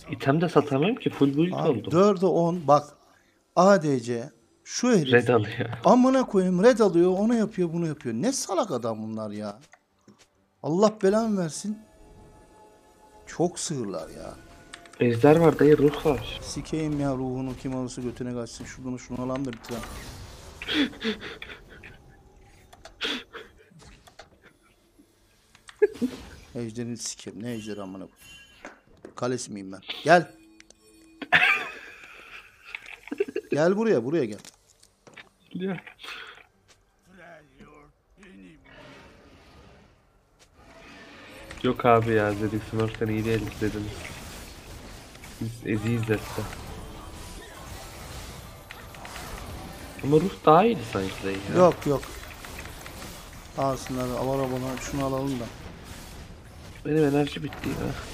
İtem de satamıyorum ki, full build Abi oldum. 4'e 10 bak. ADC şu herif Red alıyor. amına koyayım red alıyor, onu yapıyor, bunu yapıyor. Ne salak adam bunlar ya. Allah belamı versin. Çok sığırlar ya. Ejder var dayı, ruh var. Sikeyim ya ruhunu, kim alırsa götüne kaçsın. Şunu alalım da bitirelim. Ejderini sikeyim. Ne ejderi amına koyayım. Kalesi miyim ben? Gel. Gel buraya gel. Biliyor. Yok abi ya, Zed'in Smurf'ten iyi değil izledim. Biz Ezi izletti. Ama ruh daha iyiydi sanki dayı ya. Yok. Alsınlar, al arabana şunu alalım da. Benim enerji bitti ya.